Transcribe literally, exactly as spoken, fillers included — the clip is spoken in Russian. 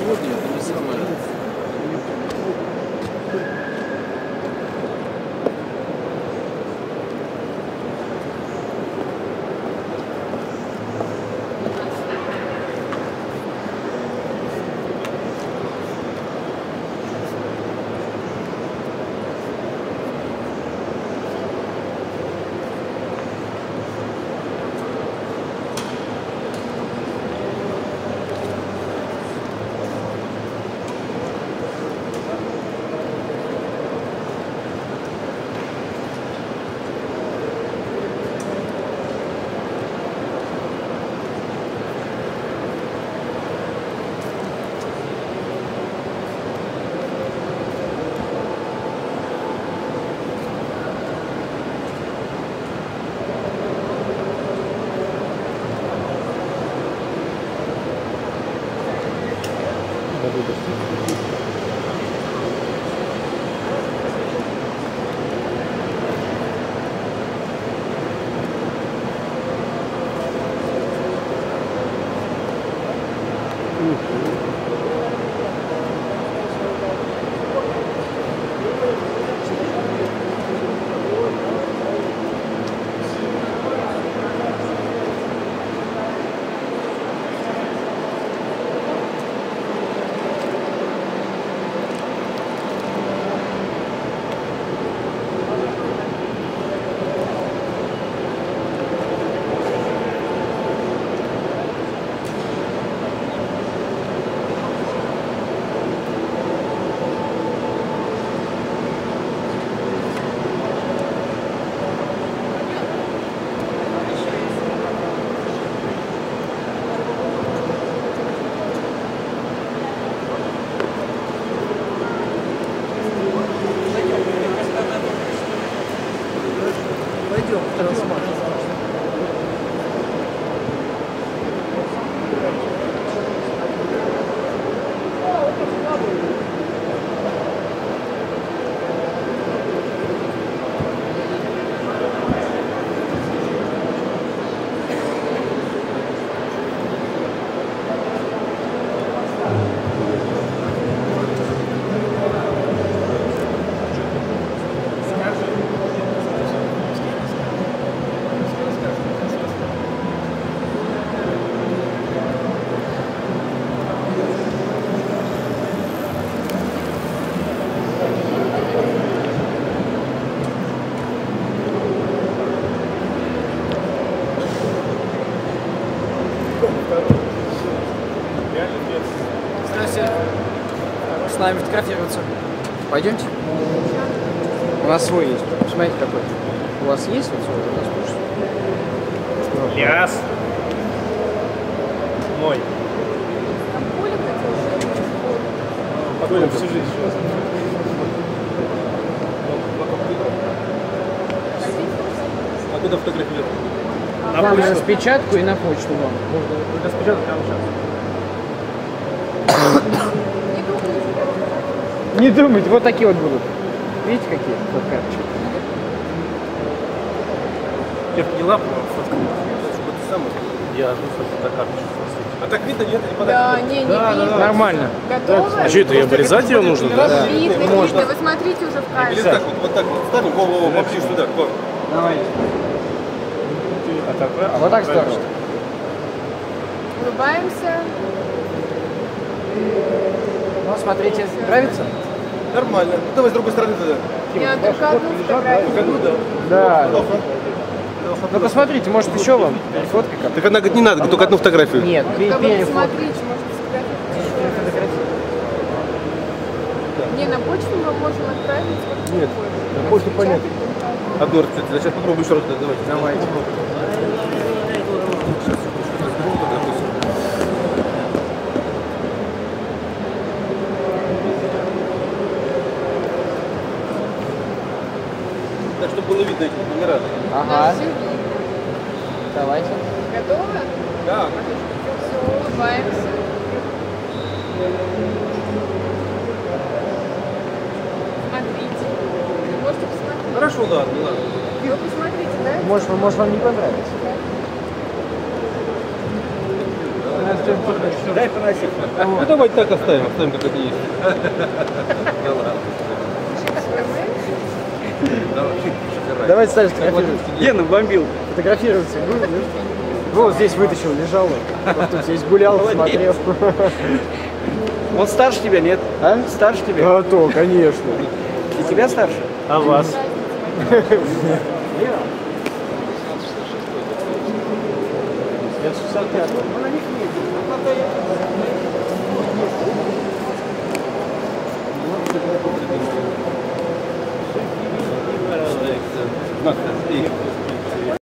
сегодня это не самое... С нами фотографироваться. Пойдемте? У нас свой есть. Смотрите какой. У вас есть вот свой? У нас тоже. Яс. Мой. Коля всю жизнь сейчас. А куда фотографировать? На, на распечатку и на почту вам. Можно распечатку прямо сейчас. Не думайте, вот такие вот будут. Видите, какие вот карточки? Я поняла, чтобы ты сам. Я на карточку. А так видно, нет? Не да, не, не да, видно. Да, нормально. Готово? А что это, и обрезать ее нужно? Да? Да. Видно, можно. видно. Вы смотрите уже в камеру. Или так вот, вот так вот ставим, голову вообще сюда. Давайте. А, так, а вот так здорово. Улыбаемся. Ну, смотрите, нравится? Нормально. Ну, давай с другой стороны тогда. Нет, только одну фотографию. Да. Ну посмотрите, может еще вам фотка как-то. Так она говорит, не надо, только одну фотографию. Нет, перефотка. Смотрите, может сфотографировать. Не, на почту мы можем отправить. Нет, на почту понятно. Одну, кстати, сейчас попробую еще раз. Давайте. Давайте. Так, чтобы было видно эти номера. Ага. Давайте. Готово? Да. Все, улыбаемся. Смотрите. Можете посмотреть. Хорошо, ладно, ладно. Вы посмотрите, да? Может, может вам не понравится. Дай поносить. Ну давайте так оставим, оставим как это есть. Да ладно. Давайте Саша фотографируемся. Гена бомбил. Фотографироваться будем? Вот здесь вытащил, лежал. Вот тут здесь гулял, смотрел. Он старше тебя, нет? А? Старше тебя? А то, конечно. И тебя старше? А вас? Я шестьдесят пятый. Ну, на них нет. Not that big.